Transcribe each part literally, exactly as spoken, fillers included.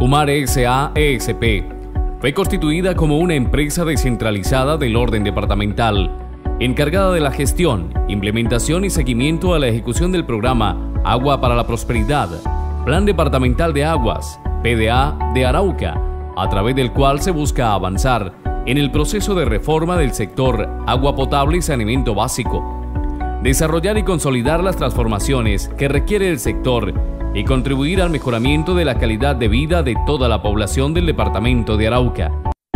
Umar S A E S P fue constituida como una empresa descentralizada del orden departamental, encargada de la gestión, implementación y seguimiento a la ejecución del programa Agua para la Prosperidad, Plan Departamental de Aguas, P D A de Arauca, a través del cual se busca avanzar en el proceso de reforma del sector agua potable y saneamiento básico, desarrollar y consolidar las transformaciones que requiere el sector y contribuir al mejoramiento de la calidad de vida de toda la población del departamento de Arauca.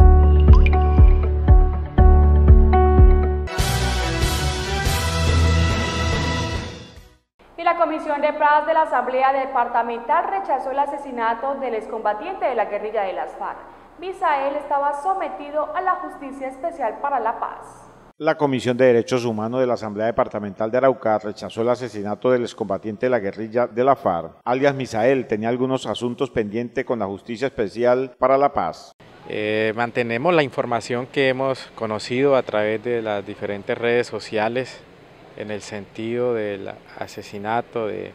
Y la Comisión de Paz de la Asamblea Departamental rechazó el asesinato del excombatiente de la guerrilla de las FARC. Misael estaba sometido a la Justicia Especial para la Paz. La Comisión de Derechos Humanos de la Asamblea Departamental de Arauca rechazó el asesinato del excombatiente de la guerrilla de la FARC, alias Misael. Tenía algunos asuntos pendientes con la Justicia Especial para la Paz. Eh, mantenemos la información que hemos conocido a través de las diferentes redes sociales en el sentido del asesinato de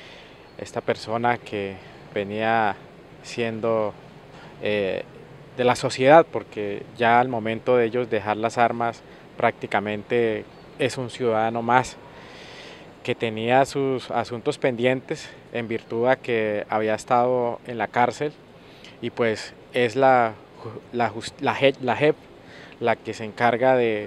esta persona que venía siendo eh, de la sociedad, porque ya al momento de ellos dejar las armas prácticamente es un ciudadano más que tenía sus asuntos pendientes en virtud de que había estado en la cárcel, y pues es la, la, la, la J E P la que se encarga del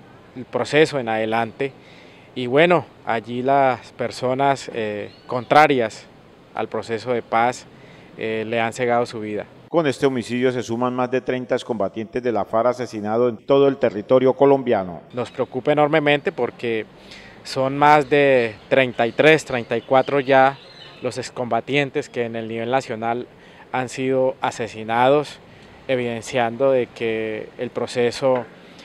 proceso en adelante. Y bueno, allí las personas eh, contrarias al proceso de paz eh, le han cegado su vida. Con este homicidio se suman más de treinta excombatientes de la FARC asesinados en todo el territorio colombiano. Nos preocupa enormemente porque son más de treinta y tres, treinta y cuatro ya los excombatientes que en el nivel nacional han sido asesinados, evidenciando de que el proceso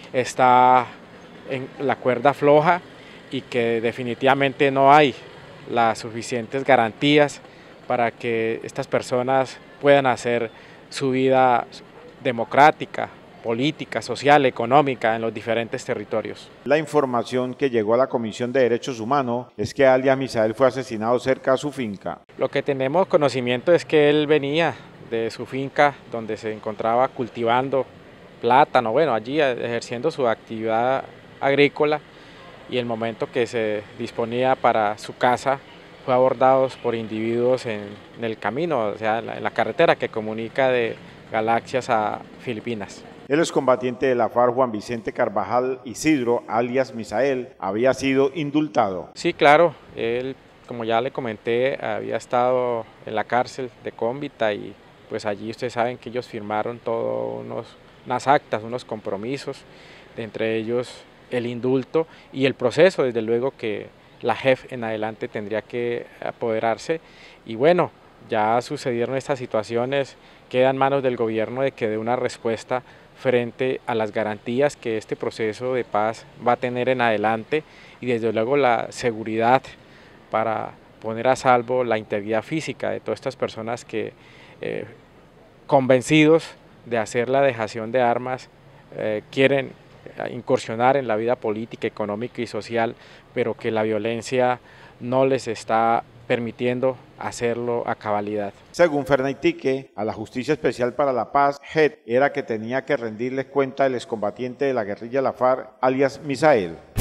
está en la cuerda floja y que definitivamente no hay las suficientes garantías para que estas personas puedan hacer su vida democrática, política, social, económica en los diferentes territorios. La información que llegó a la Comisión de Derechos Humanos es que alias Misael fue asesinado cerca de su finca. Lo que tenemos conocimiento es que él venía de su finca donde se encontraba cultivando plátano, bueno, allí ejerciendo su actividad agrícola, y el momento que se disponía para su casa fue abordado por individuos en, en el camino, o sea, en la, en la carretera que comunica de Galaxias a Filipinas. El excombatiente de la FARC, Juan Vicente Carvajal Isidro, alias Misael, había sido indultado. Sí, claro, él, como ya le comenté, había estado en la cárcel de Cómbita, y pues allí ustedes saben que ellos firmaron todos unos, unas actas, unos compromisos, de entre ellos el indulto y el proceso, desde luego que la J E P en adelante tendría que apoderarse. Y bueno, ya sucedieron estas situaciones, queda en manos del gobierno de que dé una respuesta frente a las garantías que este proceso de paz va a tener en adelante, y desde luego la seguridad para poner a salvo la integridad física de todas estas personas que eh, convencidos de hacer la dejación de armas eh, quieren incursionar en la vida política, económica y social, pero que la violencia no les está permitiendo hacerlo a cabalidad. Según Fernaitique, a la Justicia Especial para la Paz, J E P era que tenía que rendirles cuenta del excombatiente de la guerrilla de la FARC, alias Misael.